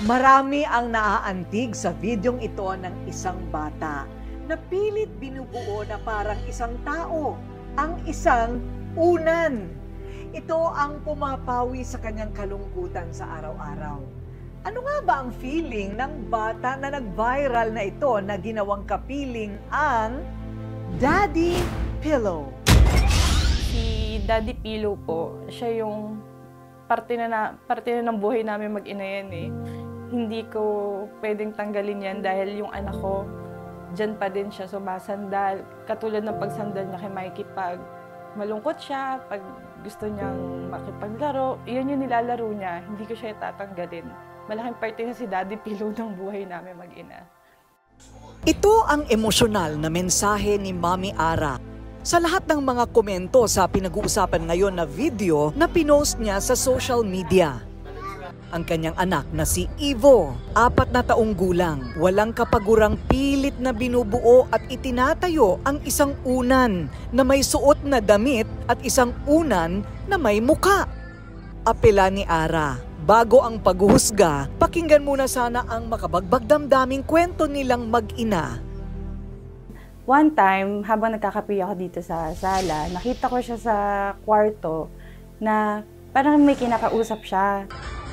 Marami ang naaantig sa videong ito ng isang bata na pilit binubuo na parang isang tao, ang isang unan. Ito ang pumapawi sa kanyang kalungkutan sa araw-araw. Ano nga ba ang feeling ng bata na nag-viral na ito na ginawang kapiling ang Daddy Pillow? Si Daddy Pillow po, siya yung parte na ng buhay namin mag-ina yan eh. Hindi ko pwedeng tanggalin yan dahil yung anak ko, dyan pa din siya sumasandal. Katulad ng pagsandal niya kay Mikey pag malungkot siya, pag gusto niyang makipaglaro, yun yung nilalaro niya, hindi ko siya tatanggalin. Malaking parte na si Daddy Pillow ng buhay namin mag-ina. Ito ang emosyonal na mensahe ni Mami Ara sa lahat ng mga komento sa pinag-uusapan ngayon na video na pinost niya sa social media. Ang kanyang anak na si Evo, 4 na taong gulang, walang kapagurang pilit na binubuo at itinatayo ang isang unan na may suot na damit at isang unan na may muka. Apela ni Ara, bago ang paghuhusga, pakinggan muna sana ang makabagbag damdaming kwento nilang mag-ina. One time, habang nagkakape ako dito sa sala, nakita ko siya sa kwarto na parang may kinakausap siya.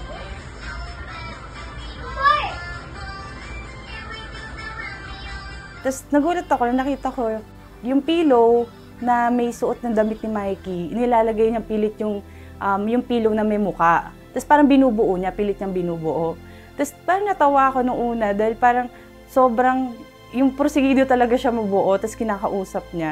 Tapos nagulat ako na nakita ko yung pillow na may suot ng damit ni Mikey. Inilalagay niya pilit yung pillow na may muka. Tapos parang binubuo niya, pilit niyang binubuo. Tapos parang natawa ako nung una dahil parang sobrang, yung porsigido talaga siya mabuo, tapos kinakausap niya.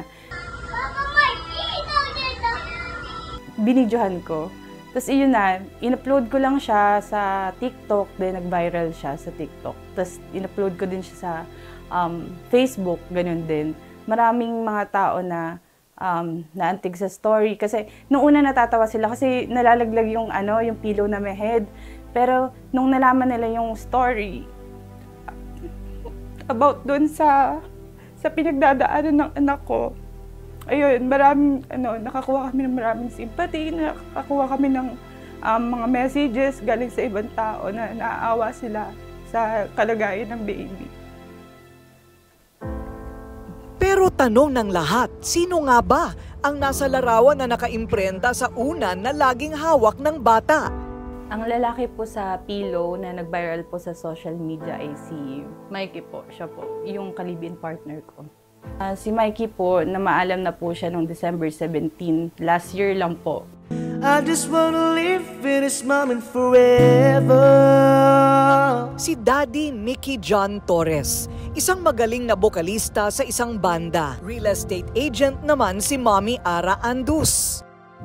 Binidyohan ko. Tapos iyon na, in-upload ko lang siya sa TikTok, then nag-viral siya sa TikTok. Tapos in-upload ko din siya sa Facebook, ganun din. Maraming mga tao na naantig sa story. Kasi nung una natatawa sila kasi nalalaglag yung, yung pillow na may head. Pero nung nalaman nila yung story about dun sa pinagdadaanan ng anak ko, ayun, maraming, nakakuha kami ng maraming sympathy, nakakuha kami ng mga messages galing sa ibang tao na naaawa sila sa kalagayan ng baby. Pero tanong ng lahat, sino nga ba ang nasa larawan na nakaimprenta sa unan na laging hawak ng bata? Ang lalaki po sa pillow na nag-viral po sa social media ay si Mikey po. Siya po, yung kalibin partner ko. Si Mikey po, na maalam na po siya noong December 17, last year lang po. I just wanna live in this moment forever. Si Daddy Mickey John Torres, isang magaling na bokalista sa isang banda. Real estate agent naman si Mami Ara Andus.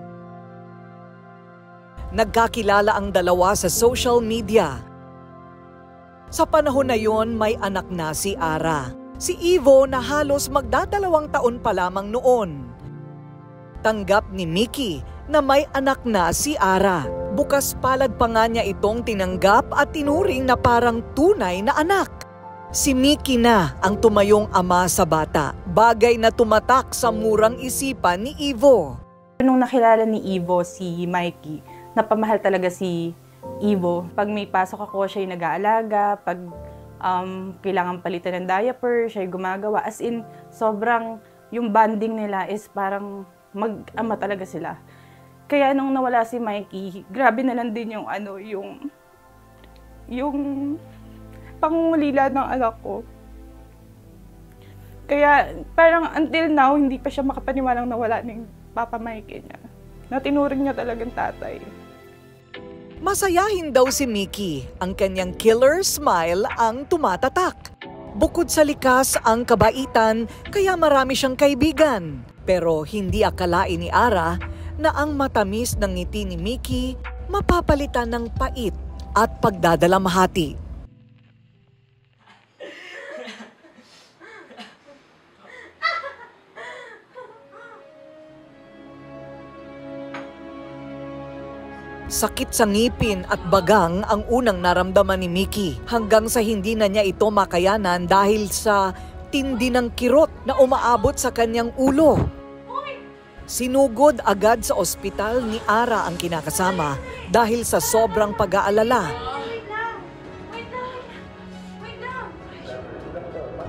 Nagkakilala ang dalawa sa social media. Sa panahon na yon, may anak na si Ara. Si Evo na halos magdadalawang taon pa lamang noon. Tanggap ni Mickey na may anak na si Ara. Bukas palad pa nga niya itong tinanggap at tinuring na parang tunay na anak. Si Mickey na ang tumayong ama sa bata, bagay na tumatak sa murang isipan ni Evo. Nung nakilala ni Evo si Mikey, napamahal talaga si Evo. Pag may pasok ako, siya yung nag-aalaga. Pag kailangan palitan ng diaper, siya yung gumagawa. As in, sobrang yung bonding nila is parang mag-ama talaga sila. Kaya nung nawala si Mikey, grabe na lang din yung yung pangungulila ng anak ko. Kaya parang until now, hindi pa siya makapaniwalang nawala ng Papa Mikey niya. Na tinuring niya talagang tatay. Masayahin daw si Mickey, ang kanyang killer smile ang tumatatak. Bukod sa likas ang kabaitan, kaya marami siyang kaibigan. Pero hindi akalain ni Ara na ang matamis ng ngiti ni Mickey mapapalitan ng pait at pagdadalamhati. Sakit sa ngipin at bagang ang unang naramdaman ni Mickey hanggang sa hindi na niya ito makayanan dahil sa tindi ng kirot na umaabot sa kanyang ulo. Sinugod agad sa ospital ni Ara ang kinakasama dahil sa sobrang pag-aalala.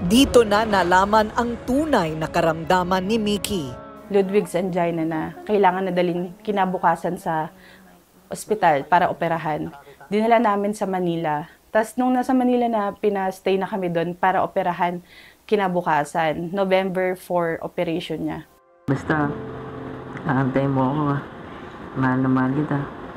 Dito na nalaman ang tunay na karamdaman ni Mickey. Ludwig's angina na kailangan na dalhin kinabukasan sa ospital para operahan. Dinala namin sa Manila. Tapos nung nasa Manila na, pinastay na kami doon para operahan kinabukasan. November 4 operation niya. Basta, aantay mo ako ha. Mahal na mahal kita.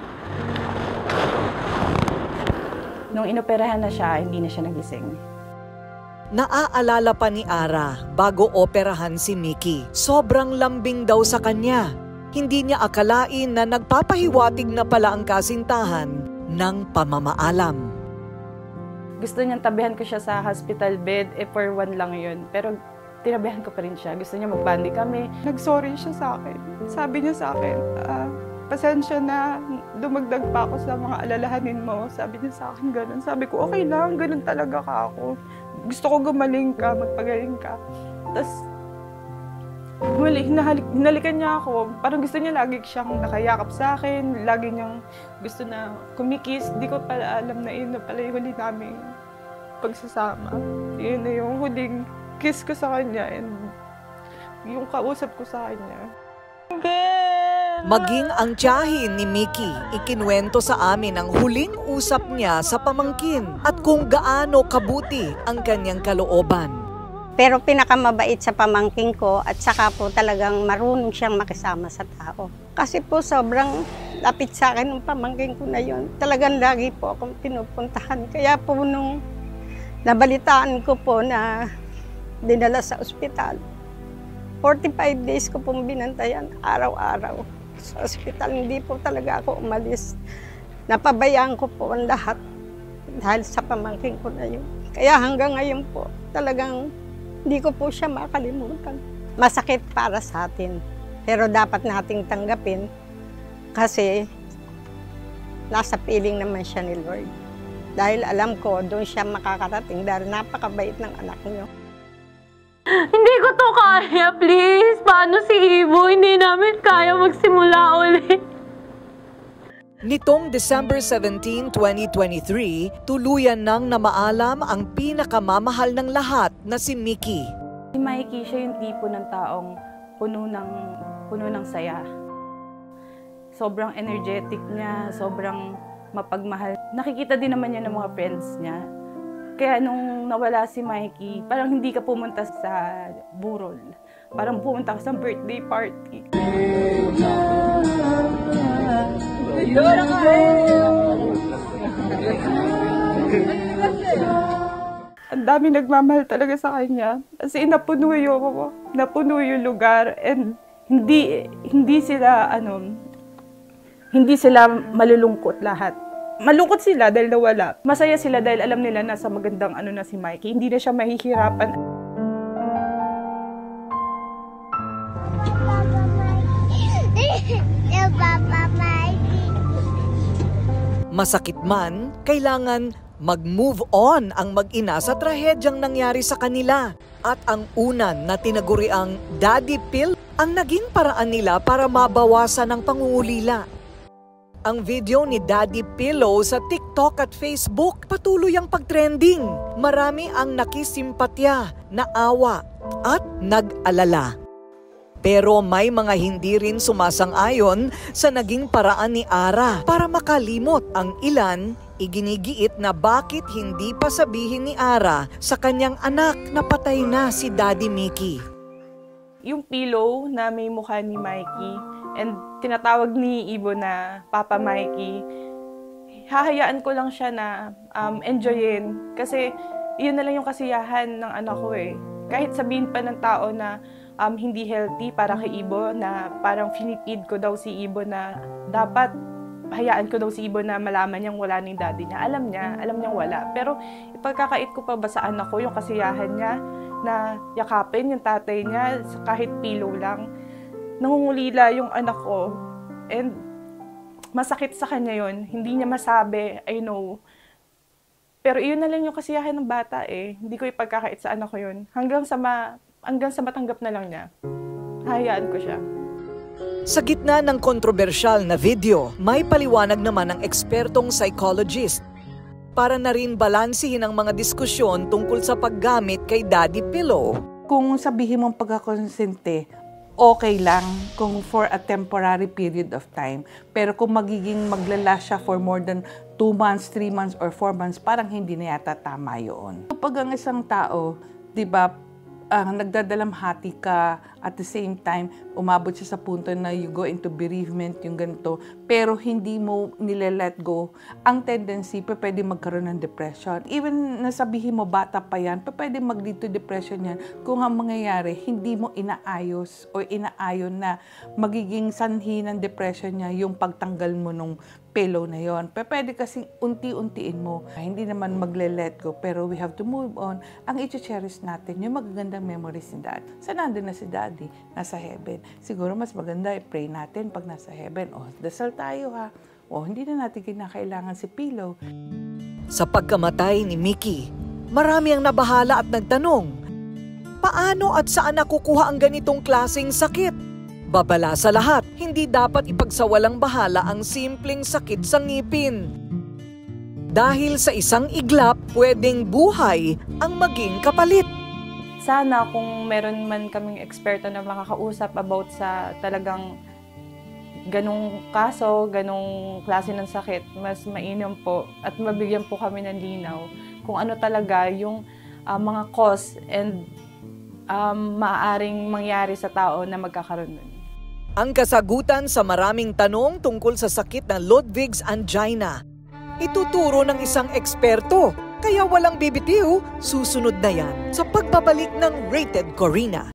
Nung inoperahan na siya, hindi na siya nagising. Naaalala pa ni Ara bago operahan si Mickey. Sobrang lambing daw sa kanya. Hindi niya akalain na nagpapahiwatig na pala ang kasintahan ng pamamaalam. Gusto niyang tabihan ko siya sa hospital bed, for 1 lang yun. Pero tinabihan ko pa rin siya. Gusto niya magbandi kami. Nag-sorry siya sa akin. Sabi niya sa akin, pasensya na, dumagdag pa ako sa mga alalahanin mo. Sabi niya sa akin ganun. Sabi ko, okay lang, ganun talaga ka ako. Gusto ko gumaling ka, magpagaling ka. Tapos, hinalikan niya ako. Parang gusto niya lagi siyang nakayakap sa akin. Lagi niyang gusto na kumikis. Di ko pala alam na yun na pala yung huli naming pagsasama. Yun na yung huling kiss ko sa kanya and yung kausap ko sa kanya. Maging ang tiyahin ni Mickey, ikinwento sa amin ang huling usap niya sa pamangkin at kung gaano kabuti ang kanyang kalooban. Pero pinakamabait sa pamangkin ko at saka po talagang marunong siyang makisama sa tao. Kasi po sobrang lapit sa akin ng pamangkin ko na yun. Talagang lagi po akong pinupuntahan. Kaya po nung nabalitaan ko po na dinala sa ospital, 45 days ko pong binantayan araw-araw. Sa ospital, hindi po talaga ako umalis. Napabayaan ko po ang lahat dahil sa pamangkin ko na yun. Kaya hanggang ngayon po, talagang hindi ko po siya makalimutan. Masakit para sa atin, pero dapat nating tanggapin kasi nasa piling naman siya ni Lord. Dahil alam ko, doon siya makakarating dahil napakabait ng anak niyo. Hindi ko to kaya, please. Paano si Ibo? Hindi namin kaya magsimula ulit. Nitong December 17, 2023, tuluyan nang namaalam ang pinakamamahal ng lahat na si Mickey. Si Mikey, siya yung tipo ng taong puno ng saya. Sobrang energetic niya, sobrang mapagmahal. Nakikita din naman niya ng mga friends niya. Kaya nung nawala si Mikey, parang hindi ka pumunta sa burol. Parang pumunta ka sa birthday party. Ang dami nagmamahal talaga sa kanya. Kasi napuno yung lugar and hindi sila malulungkot lahat. Malungkot sila dahil nawala. Masaya sila dahil alam nila nasa magandang na si Mikey. Hindi na siya mahihirapan. Masakit man, kailangan mag-move on ang mag-ina sa trahedyang nangyari sa kanila. At ang unan na tinaguriang Daddy Pill ang naging paraan nila para mabawasan ang pangungulila. Ang video ni Daddy Pillow sa TikTok at Facebook patuloy ang pagtrending. Marami ang nakisimpatya, naawa at nag-alala. Pero may mga hindi rin sumasang-ayon sa naging paraan ni Ara para makalimot. Ang ilan, iginigiit na bakit hindi pa sabihin ni Ara sa kanyang anak na patay na si Daddy Mickey. Yung pillow na may mukha ni Mikey and tinatawag ni Ibo na Papa Mikey, hahayaan ko lang siya na enjoyin. Kasi yun na lang yung kasiyahan ng anak ko eh. Kahit sabihin pa ng tao na hindi healthy para kay Ibo, na parang finipid ko daw si Ibo na dapat hayaan ko daw si Ibo na malaman niyang wala ng daddy niya. Alam niyang wala. Pero ipagkakait ko pa ba sa anak ko yung kasiyahan niya na yakapin yung tatay niya kahit pillow lang. Nangungulila yung anak ko and masakit sa kanya yun. Hindi niya masabi, I know. Pero iyon na lang yung kasiyahan ng bata eh. Hindi ko ipagkakait sa anak ko yun. Hanggang sa matanggap na lang niya. Hayaan ko siya. Sa gitna ng kontrobersyal na video, may paliwanag naman ng ekspertong psychologist. para na rin balansihin ang mga diskusyon tungkol sa paggamit kay Daddy Pillow. Kung sabihin mong pagkakonsente, okay lang kung for a temporary period of time. Pero kung magiging maglala siya for more than 2 months, 3 months, or 4 months, parang hindi na yata tama yun. Kapag ang isang tao, di ba, nagdadalamhati ka, at the same time, umabot siya sa punto na you go into bereavement, yung ganito, pero hindi mo nile-let go, ang tendency, pwede magkaroon ng depression. Even nasabihin mo, bata pa yan, pwede mag-lead to depression yan kung ang mangyayari, hindi mo inaayos o inaayon na magiging sanhi ng depression niya yung pagtanggal mo nung pillow na yon. Pwede kasing unti-untiin mo. Hindi naman magle-let go, pero we have to move on. Ang i-cherish natin, yung magagandang memories ni Dad. Saan nandun na si Daddy? Nasa heaven. Siguro mas maganda i-pray natin pag nasa heaven. Dasal tayo ha. Hindi na natin kinakailangan si pillow. Sa pagkamatay ni Mickey, marami ang nabahala at nagtanong, paano at saan nakukuha ang ganitong klaseng sakit? Babala sa lahat, hindi dapat ipagsawalang bahala ang simpleng sakit sa ngipin. Dahil sa isang iglap, pwedeng buhay ang maging kapalit. Sana kung meron man kaming eksperto na makakausap about sa talagang ganong kaso, ganong klase ng sakit, mas mainam po at mabigyan po kami ng linaw kung ano talaga yung mga cause and maaaring mangyari sa tao na magkakaroon nun. Ang kasagutan sa maraming tanong tungkol sa sakit ng Ludwig's angina, ituturo ng isang eksperto. Kaya walang bibitiw, susunod na yan sa pagbabalik ng Rated Corina.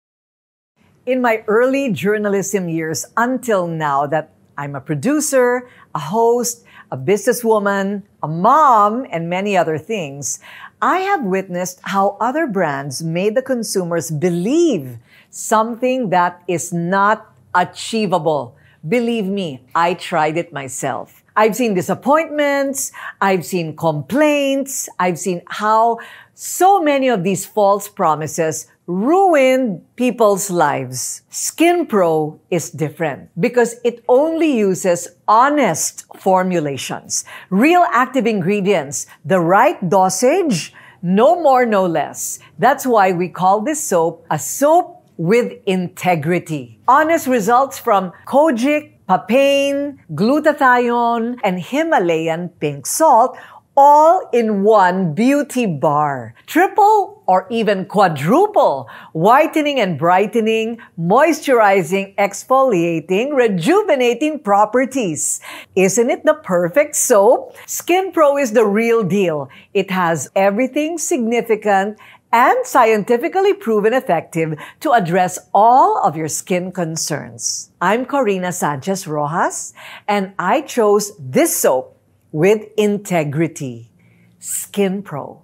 In my early journalism years until now that I'm a producer, a host, a businesswoman, a mom, and many other things, I have witnessed how other brands made the consumers believe something that is not achievable. Believe me, I tried it myself. I've seen disappointments, I've seen complaints, I've seen how so many of these false promises ruined people's lives. Skin Pro is different because it only uses honest formulations, real active ingredients, the right dosage, no more, no less. That's why we call this soap a soap with integrity. Honest results from kojic, papain, glutathione, and Himalayan pink salt, all in one beauty bar. Triple or even quadruple whitening and brightening, moisturizing, exfoliating, rejuvenating properties. Isn't it the perfect soap? Skin Pro is the real deal. It has everything significant and scientifically proven effective to address all of your skin concerns. I'm Corina Sanchez Rojas, and I chose this soap with integrity. Skin Pro.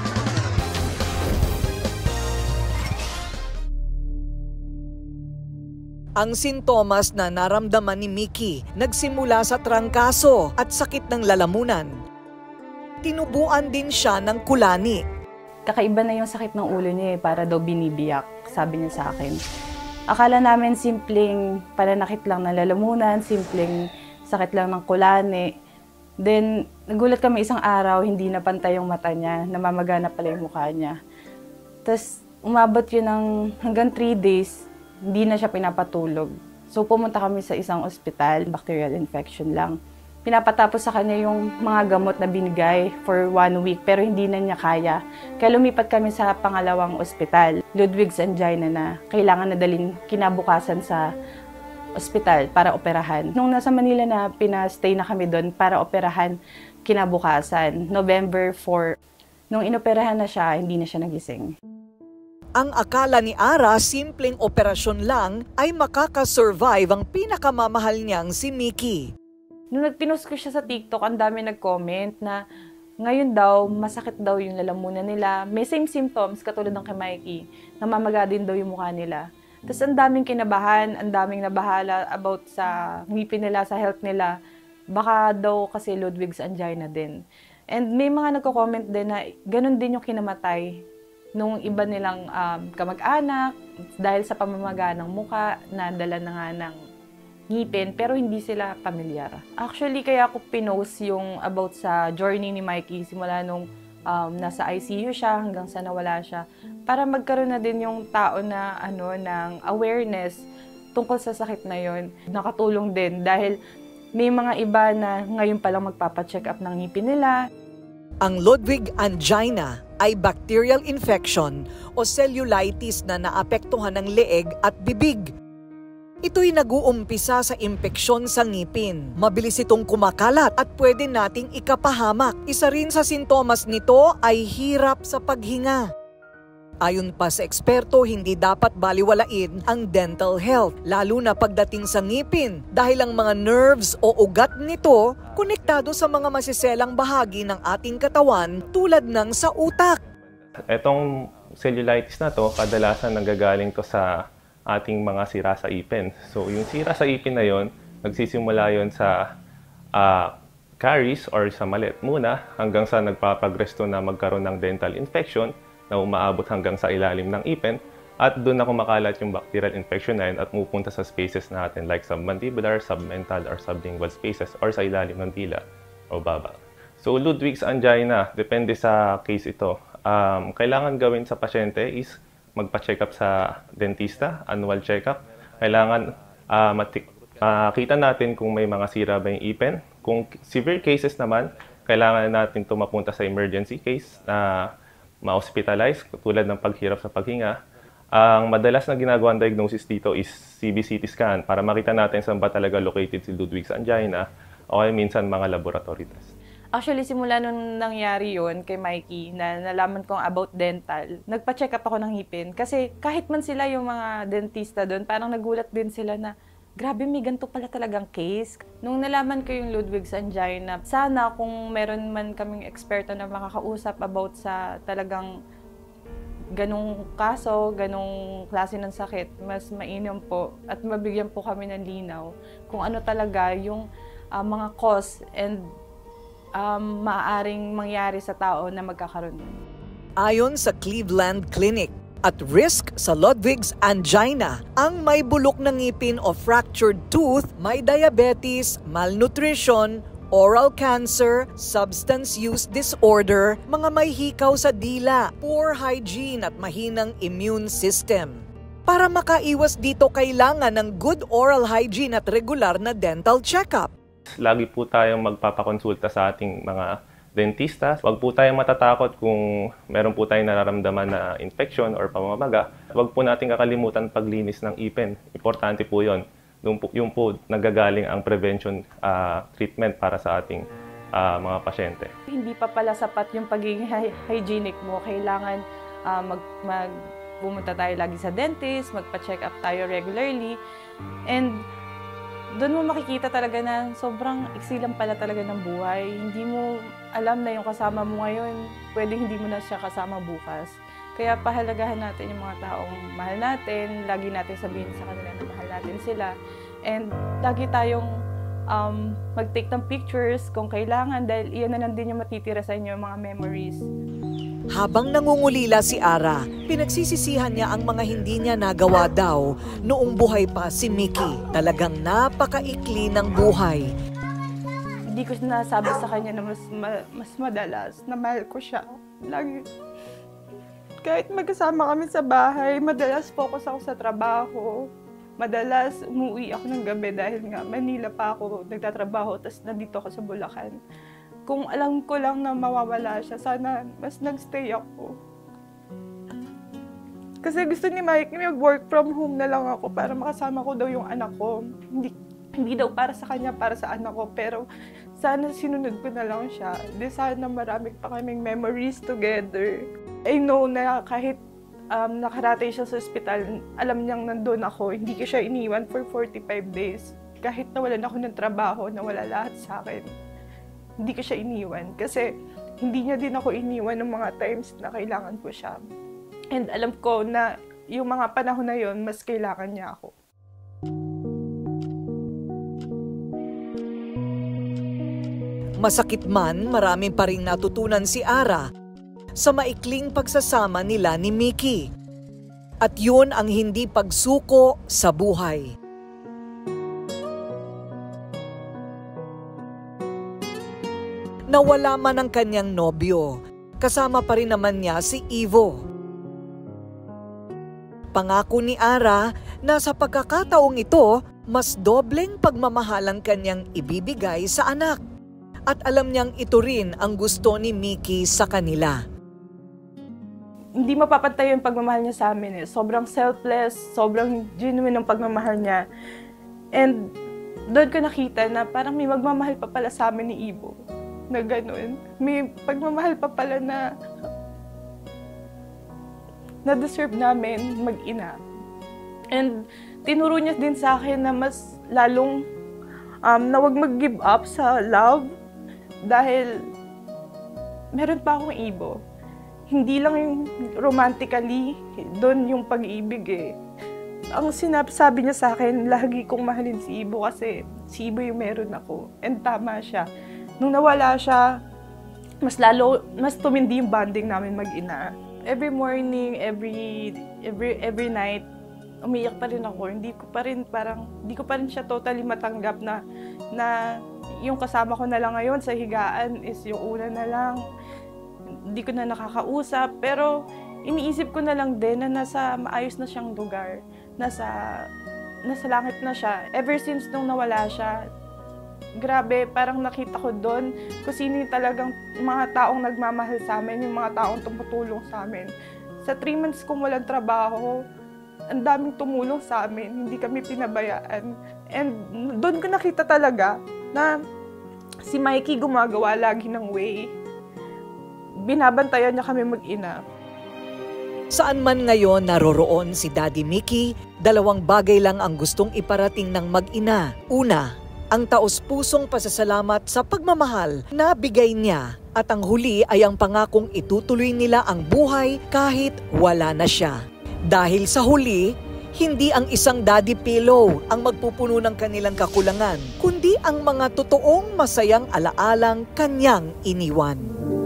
Ang sintomas na naramdaman ni Mickey nagsimula sa trangkaso at sakit ng lalamunan. Tinubuan din siya ng kulani. Kakaiba na yung sakit ng ulo niya para daw binibiyak, sabi niya sa akin. Akala namin simpleng pananakit lang ng lalamunan, simpleng sakit lang ng kulani. Then, nagulat kami isang araw, hindi na pantay yung mata niya, namamagana pala yung mukha niya. Tapos, umabot yun ng hanggang 3 days, hindi na siya pinapatulog. So, pumunta kami sa isang ospital, bacterial infection lang. Pinapatapos sa kanya yung mga gamot na binigay for 1 week pero hindi na niya kaya. Kaya lumipat kami sa pangalawang ospital, Ludwig's angina na kailangan na dalhin kinabukasan sa ospital para operahan. Nung nasa Manila na pinastay na kami doon para operahan kinabukasan, November 4. Nung inoperahan na siya, hindi na siya nagising. Ang akala ni Ara simpleng operasyon lang ay makakasurvive ang pinakamamahal niyang si Mickey. Nung nagpinost ko siya sa TikTok, ang dami nag-comment na ngayon daw, masakit daw yung lalamunan nila. May same symptoms katulad ng kay Mikey. Namamaga din daw yung mukha nila. Tapos ang daming kinabahan, ang daming nabahala about sa ngipin nila, sa health nila. Baka daw kasi Ludwig's angina din. And may mga nagko-comment din na ganun din yung kinamatay nung iba nilang kamag-anak dahil sa pamamaga ng mukha na dala na nga ng ngipin pero hindi sila pamilyar. Actually, kaya ako pinost yung about sa journey ni Mikey simula nung nasa ICU siya hanggang sa nawala siya para magkaroon na din yung tao na ng awareness tungkol sa sakit na yon. Nakatulong din dahil may mga iba na ngayon pa lang magpapacheck up ng ngipin nila. Ang Ludwig angina ay bacterial infection o cellulitis na naapektuhan ng leeg at bibig. Ito'y nag-uumpisa sa impeksyon sa ngipin. Mabilis itong kumakalat at pwede nating ikapahamak. Isa rin sa sintomas nito ay hirap sa paghinga. Ayon pa sa eksperto, hindi dapat baliwalain ang dental health, lalo na pagdating sa ngipin dahil ang mga nerves o ugat nito konektado sa mga masiselang bahagi ng ating katawan tulad ng sa utak. Etong cellulitis na to, kadalasan nanggagaling to sa ating mga sira sa ipin. So yung sira sa ipin na yon, nagsisimula yon sa caries or sa malit muna hanggang sa nagpapagress to na magkaroon ng dental infection na umaabot hanggang sa ilalim ng ipin at doon na kumakalat yung bacterial infection na yun at pupunta sa spaces natin like submandibular, submental, or sublingual spaces or sa ilalim ng dila o baba. So Ludwig's angina, depende sa case ito. Kailangan gawin sa pasyente is magpa-check up sa dentista, annual check-up. Kailangan makita natin kung may mga sira ba yung ipin. Kung severe cases naman, kailangan natin ito mapunta sa emergency case na ma-hospitalize tulad ng paghirap sa paghinga. Ang madalas na ginagawang diagnosis dito is CBCT scan para makita natin saan ba talaga located si Ludwig's angina o minsan mga laboratory test. Actually, simula nung nangyari yun kay Mikey na nalaman kong about dental, nagpa-check up ako ng ngipin. Kasi kahit man sila yung mga dentista doon, parang nagulat din sila na, grabe, may ganito pala talagang case. Nung nalaman ko yung Ludwig's angina, sana kung meron man kaming eksperto na makakausap about sa talagang ganong kaso, ganong klase ng sakit, mas mainam po at mabigyan po kami ng linaw kung ano talaga yung mga cause and maaaring mangyari sa tao na magkakaroon. Ayon sa Cleveland Clinic, at risk sa Ludwig's angina ang may bulok na ngipin o fractured tooth, may diabetes, malnutrition, oral cancer, substance use disorder, mga may hikaw sa dila, poor hygiene at mahinang immune system. Para makaiwas dito, kailangan ng good oral hygiene at regular na dental check-up. Lagi po tayong magpapakonsulta sa ating mga dentista. Huwag po tayong matatakot kung meron po tayong nararamdaman na infection or pamamaga. Huwag po natin kakalimutan paglinis ng ipin. Importante po yun. Yung po nagagaling ang prevention treatment para sa ating mga pasyente. Hindi pa pala sapat yung pagiging hygienic mo. Kailangan pumunta tayo lagi sa dentist, magpa-check up tayo regularly. And doon mo makikita talaga na sobrang iksi lang pala talaga ng buhay. Hindi mo alam na yung kasama mo ngayon, pwedeng hindi mo na siya kasama bukas. Kaya pahalagahan natin yung mga taong mahal natin, lagi natin sabihin sa kanila na mahal natin sila. And lagi tayong mag-take ng pictures kung kailangan dahil iyan na lang din yung matitira sa inyo, yung mga memories. Habang nangungulila si Ara, pinagsisisihan niya ang mga hindi niya nagawa daw noong buhay pa si Mickey. Talagang napakaikli ng buhay. Hindi ko sinasabi sa kanya na mas madalas na mahal ko siya. Lagi. Kahit magkasama kami sa bahay, madalas focus ako sa trabaho. Madalas umuwi ako ng gabi dahil nga Manila pa ako nagtatrabaho, tapos nandito ako sa Bulacan. Kung alam ko lang na mawawala siya, sana mas nagstay ako. Kasi gusto ni Mike, mag-work from home na lang ako para makasama ko daw yung anak ko. Hindi daw para sa kanya, para sa anak ko. Pero sana sinunod ko na lang siya. Di sana marami pa kaming memories together. I know na kahit nakaratay siya sa ospital, alam niyang nandun ako. Hindi ko siya iniwan for 45 days. Kahit nawalan ako ng trabaho, nawala lahat sa akin. Hindi ko siya iniwan kasi hindi niya din ako iniwan ng mga times na kailangan ko siya. And alam ko na yung mga panahon na yon mas kailangan niya ako. Masakit man, maraming pa ring natutunan si Ara sa maikling pagsasama nila ni Mickey. At yun ang hindi pagsuko sa buhay. na wala man ang kanyang nobyo. Kasama pa rin naman niya si Ivo. Pangako ni Ara na sa pagkakataong ito, mas dobleng pagmamahal ang kanyang ibibigay sa anak. At alam niyang ito rin ang gusto ni Mickey sa kanila. Hindi mapapantay yung pagmamahal niya sa amin eh. Sobrang selfless, sobrang genuine ng pagmamahal niya. And doon ko nakita na parang may magmamahal pa pala sa amin ni Ivo. Na ganun. May pagmamahal pa pala na deserve namin mag-ina. And tinuro niya din sa akin na mas lalong na wag mag-give up sa love dahil meron pa akong Ivo. Hindi lang yung romantically, doon yung pag-ibig eh. Ang sinasabi niya sa akin, lagi kong mahalin si Ivo kasi si Ivo yung meron ako. And tama siya. Nung nawala siya, mas tumindi yung bonding namin mag-ina. Every morning, every night, umiyak pa rin ako. Hindi ko pa rin siya totally matanggap na yung kasama ko na lang ngayon sa higaan is yung una na lang. Hindi ko na nakakausap, pero iniisip ko na lang din na nasa maayos na siyang lugar. Nasa langit na siya. Ever since nung nawala siya, grabe, parang nakita ko doon kung sino yung talagang mga taong nagmamahal sa amin, yung mga taong tumutulong sa amin. Sa 3 months kong walang trabaho, ang daming tumulong sa amin, hindi kami pinabayaan. And doon ko nakita talaga na si Mikey gumagawa lagi ng way. Binabantayan niya kami mag-ina. Saan man ngayon naroroon si Daddy Mickey, 2 bagay lang ang gustong iparating ng mag-ina. Una, ang taos-pusong pasasalamat sa pagmamahal na bigay niya. At ang huli ay ang pangakong itutuloy nila ang buhay kahit wala na siya. Dahil sa huli, hindi ang isang daddy pillow ang magpupuno ng kanilang kakulangan, kundi ang mga totoong masayang alaalang kanyang iniwan.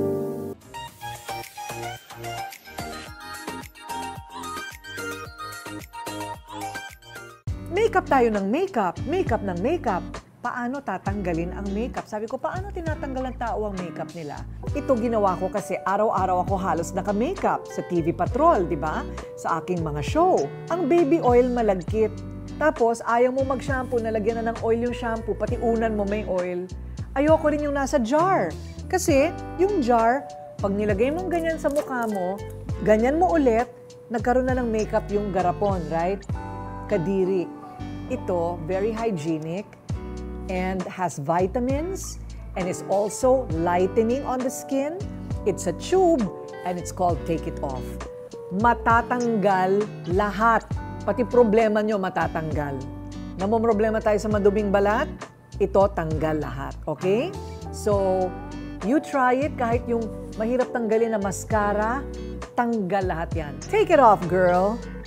Makeup tayo ng makeup, makeup ng makeup. Paano tatanggalin ang makeup? Sabi ko, paano tinatanggal ng tao ang makeup nila? Ito ginawa ko kasi araw-araw ako halos naka-makeup sa TV Patrol, di ba? Sa aking mga show. Ang baby oil malagkit. Tapos, ayaw mo mag-shampoo, nalagyan na ng oil yung shampoo, pati unan mo may oil. Ayoko rin yung nasa jar. Kasi, yung jar, pag nilagay mong ganyan sa mukha mo, ganyan mo ulit, nagkaroon na ng makeup yung garapon, right? Kadiri. Ito, very hygienic and has vitamins and is also lightening on the skin. It's a tube and it's called Take It Off. Matatanggal lahat. Pati problema nyo matatanggal. Namomroblema tayo sa maduming balat, ito tanggal lahat. Okay? So, you try it kahit yung mahirap tanggalin na mascara, tanggal lahat yan. Take it off, girl!